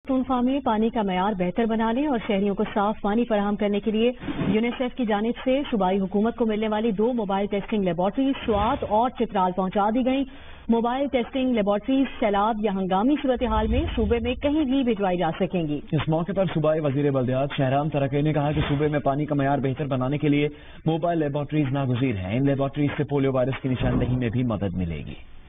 पख्तूनख्वा में पानी का मयार बेहतर बनाने और शहरियों को साफ पानी फराहम करने के लिए यूनिसेफ की जानिब से सूबाई हुकूमत को मिलने वाली 2 मोबाइल टेस्टिंग लेबॉर्ट्रीज स्वात और चित्राल पहुंचा दी गई। मोबाइल टेस्टिंग लेबॉर्ट्रीज सैलाब या हंगामी सूरत हाल में सूबे में कहीं भी भिजवाई जा सकेंगी। इस मौके पर सूबाई वजीर बल्दियात शहराम तरक्की ने कहा कि सूबे में पानी का मयार बेहतर बनाने के लिए मोबाइल लेबॉर्ट्रीज नागुज़ीर हैं। इन लेबॉर्ट्रीज से पोलियो वायरस की निशानदही में भी मदद मिलेगी।